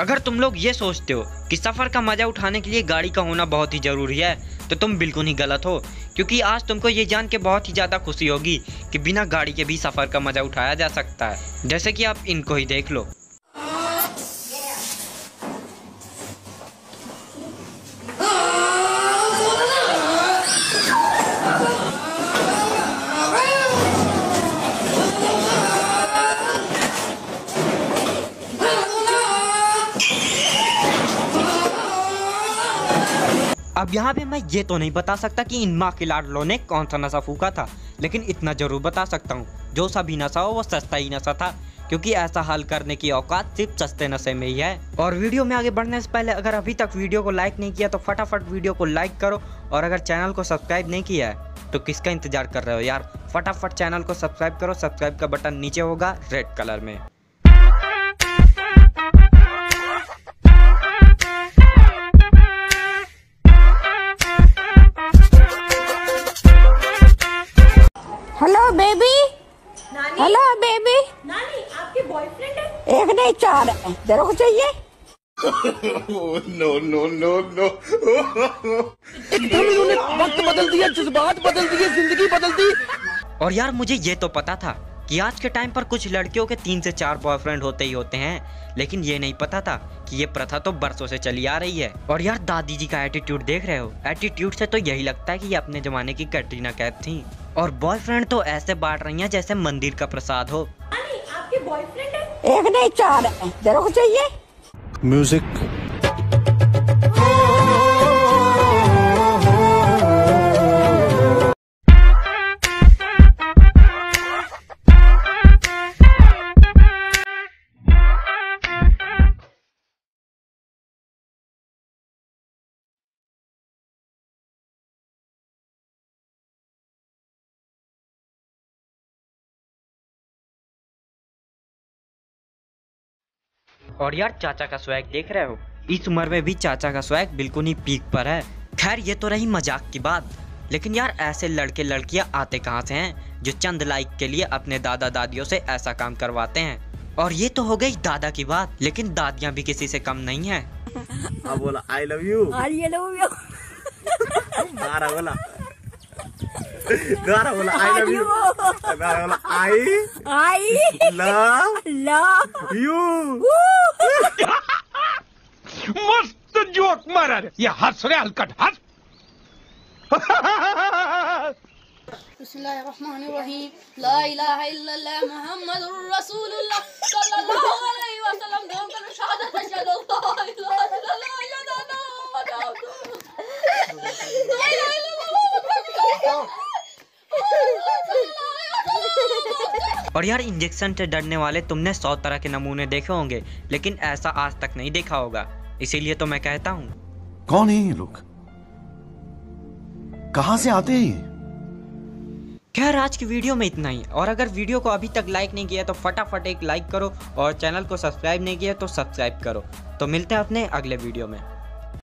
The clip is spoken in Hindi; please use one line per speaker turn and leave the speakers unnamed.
अगर तुम लोग ये सोचते हो कि सफ़र का मज़ा उठाने के लिए गाड़ी का होना बहुत ही ज़रूरी है तो तुम बिल्कुल ही गलत हो, क्योंकि आज तुमको ये जान के बहुत ही ज़्यादा खुशी होगी कि बिना गाड़ी के भी सफ़र का मज़ा उठाया जा सकता है। जैसे कि आप इनको ही देख लो। अब यहाँ पे मैं ये तो नहीं बता सकता कि इन माँ के लाडलों ने कौन सा नशा फूका था, लेकिन इतना जरूर बता सकता हूँ, जो सभी नशा हो वो सस्ता ही नशा था, क्योंकि ऐसा हल करने की औकात सिर्फ सस्ते नशे में ही है। और वीडियो में आगे बढ़ने से पहले अगर अभी तक वीडियो को लाइक नहीं किया तो फटाफट वीडियो को लाइक करो, और अगर चैनल को सब्सक्राइब नहीं किया है तो किसका इंतजार कर रहे हो यार, फटाफट चैनल को सब्सक्राइब करो। सब्सक्राइब का बटन नीचे होगा रेड कलर में।
Hello baby. Hello baby.
नानी आपके बॉयफ्रेंड है?
एक नहीं 4 है, तेरे को चाहिए?
No no no no.
एकदम इन्होंने वक्त बदल दिया, जज्बात बदल दिए, जिंदगी बदल दी।
और यार मुझे ये तो पता था कि आज के टाइम पर कुछ लड़कियों के 3 से 4 बॉयफ्रेंड होते ही होते हैं, लेकिन ये नहीं पता था कि ये प्रथा तो बरसों से चली आ रही है। और यार दादी जी का एटीट्यूड देख रहे हो, एटीट्यूड से तो यही लगता है कि ये अपने जमाने की कैटरीना कैफ थी, और बॉयफ्रेंड तो ऐसे बांट रही हैं जैसे मंदिर का प्रसाद हो।
नानी आपके बॉयफ्रेंड है?
एक नहीं 4 है, तेरे को चाहिए?
म्यूजिक।
और यार चाचा का स्वैग देख रहे हो, इस उम्र में भी चाचा का स्वैग बिल्कुल ही पीक पर है। खैर ये तो रही मजाक की बात, लेकिन यार ऐसे लड़के लड़कियां आते कहाँ से हैं जो चंद लाइक के लिए अपने दादा दादियों से ऐसा काम करवाते हैं। और ये तो हो गई दादा की बात, लेकिन दादियां भी किसी से कम नहीं है।
अब बोला I love you.
I love you.
गारा बोला आई लव यू। गारा बोला आई लव यू।
मस्त जोक मारा रे, ये हंस रे हलकट हंस।
बिस्मिल्लाहिर्रहमानिर्रहीम। ला इलाहा इल्लल्लाह मुहम्मदुर रसूलुल्लाह सल्लल्लाहु अलैहि वसल्लम। दो कर शहादत अशहदु अल्ला इलाहा इल्लल्लाह
और यार इंजेक्शन से डरने वाले तुमने 100 तरह के नमूने देखे होंगे, लेकिन ऐसा आज तक नहीं देखा होगा, इसीलिए तो मैं कहता हूँ।
कौन है ये लोग, कहां से आते हैं?
खैर आज की वीडियो में इतना ही, और अगर वीडियो को अभी तक लाइक नहीं किया तो फटाफट एक लाइक करो, और चैनल को सब्सक्राइब नहीं किया तो सब्सक्राइब करो। तो मिलते हैं अपने अगले वीडियो में।